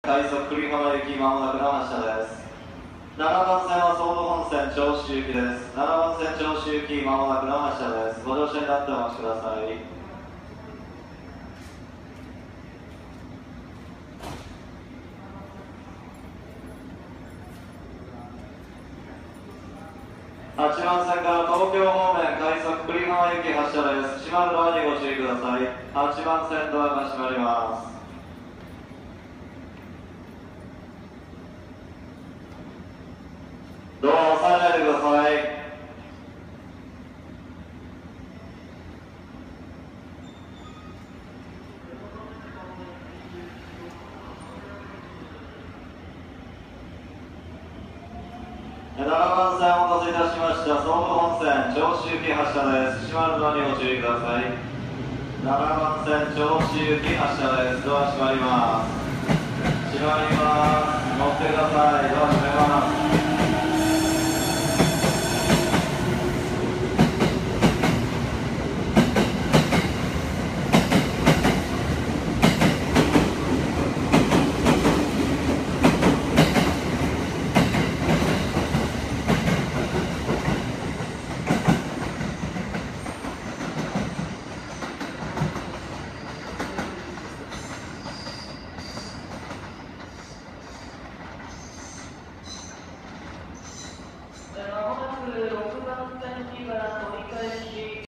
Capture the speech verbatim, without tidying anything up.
快速栗浜行きまもなくの発車です。ななばん線は総武本線銚子行きです。ななばん線銚子行きまもなくの発車です。ご乗車になってお待ちください。はちばん線から東京方面快速栗浜行き発車です。閉まるドアにご注意ください。はちばん線ドアが閉まります。ドアを押さえないでください。ななばん線お待たせいたしました。総武本線銚子行き発車です。閉まるドアにご注意ください。ななばん線銚子行き発車です。ドア閉まります。閉まります。乗ってください。ドア閉めます。